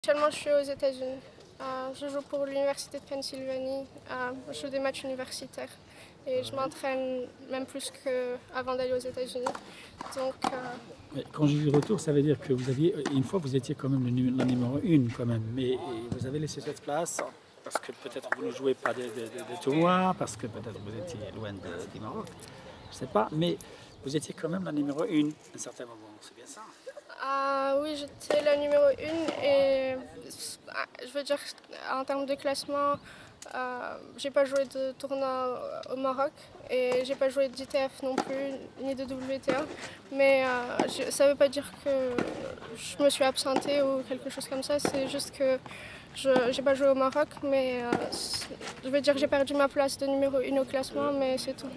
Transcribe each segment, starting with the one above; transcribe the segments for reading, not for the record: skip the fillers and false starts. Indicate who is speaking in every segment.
Speaker 1: Actuellement, je suis aux États-Unis. Je joue pour l'Université de Pennsylvanie. Je joue des matchs universitaires et je m'entraîne même plus qu'avant d'aller aux États-Unis. Donc,
Speaker 2: Mais quand je dis retour, ça veut dire que vous aviez, une fois, vous étiez quand même la numéro 1 quand même, mais vous avez laissé cette place parce que peut-être vous ne jouez pas de tournois, parce que peut-être vous étiez loin du Maroc, je ne sais pas, mais vous étiez quand même la numéro 1 à un certain moment, c'est bien ça?
Speaker 1: oui, j'étais la numéro 1 et je veux dire, en termes de classement, j'ai pas joué de tournoi au Maroc et j'ai pas joué d'ITF non plus, ni de WTA. Mais ça veut pas dire que je me suis absentée ou quelque chose comme ça, c'est juste que j'ai pas joué au Maroc, mais je veux dire, j'ai perdu ma place de numéro 1 au classement, mais c'est tout.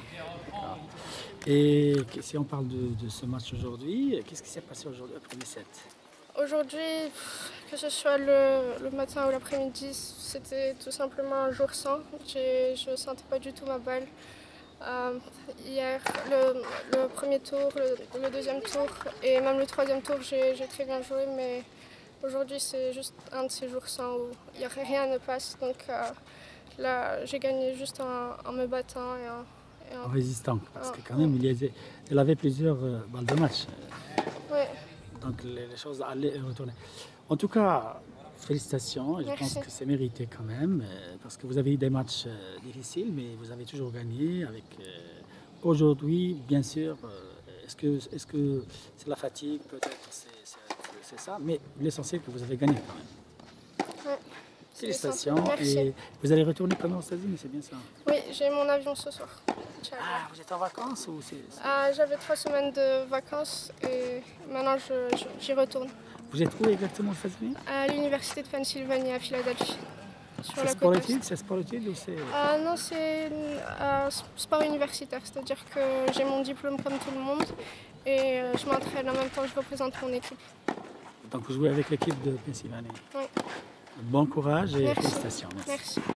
Speaker 2: Et si on parle de ce match aujourd'hui, qu'est-ce qui s'est passé aujourd'hui au premier set?
Speaker 1: Aujourd'hui, que ce soit le matin ou l'après-midi, c'était tout simplement un jour sans. Je ne sentais pas du tout ma balle. Hier, le premier tour, le deuxième tour et même le troisième tour, j'ai très bien joué, mais aujourd'hui, c'est juste un de ces jours sans où rien ne passe. Donc là, j'ai gagné juste en me battant
Speaker 2: En résistant, parce que quand même, il avait plusieurs balles de match.
Speaker 1: Ouais.
Speaker 2: Donc les choses allaient et retournaient. En tout cas, félicitations. Je pense que c'est mérité quand même, parce que vous avez eu des matchs difficiles, mais vous avez toujours gagné. Aujourd'hui, bien sûr, est-ce que c'est la fatigue, peut-être, c'est ça, mais l'essentiel que vous avez gagné quand même.
Speaker 1: Ouais.
Speaker 2: Félicitations.
Speaker 1: Merci.
Speaker 2: Et vous allez retourner quand même aux États-Unis, c'est bien ça?
Speaker 1: Oui, j'ai mon avion ce soir.
Speaker 2: Ah, vous êtes en vacances ou c'est...
Speaker 1: J'avais 3 semaines de vacances et maintenant j'y retourne.
Speaker 2: Vous êtes où exactement aux États-Unis?
Speaker 1: À l'Université de Pennsylvanie à Philadelphie.
Speaker 2: C'est sport-études? C'est sport-études ou c'est...
Speaker 1: Non, c'est sport universitaire, c'est-à-dire que j'ai mon diplôme comme tout le monde et je m'entraîne en même temps que je représente mon équipe.
Speaker 2: Donc vous jouez avec l'équipe de Pennsylvanie.
Speaker 1: Oui.
Speaker 2: Bon courage et
Speaker 1: Merci.
Speaker 2: félicitations. Merci.
Speaker 1: Merci.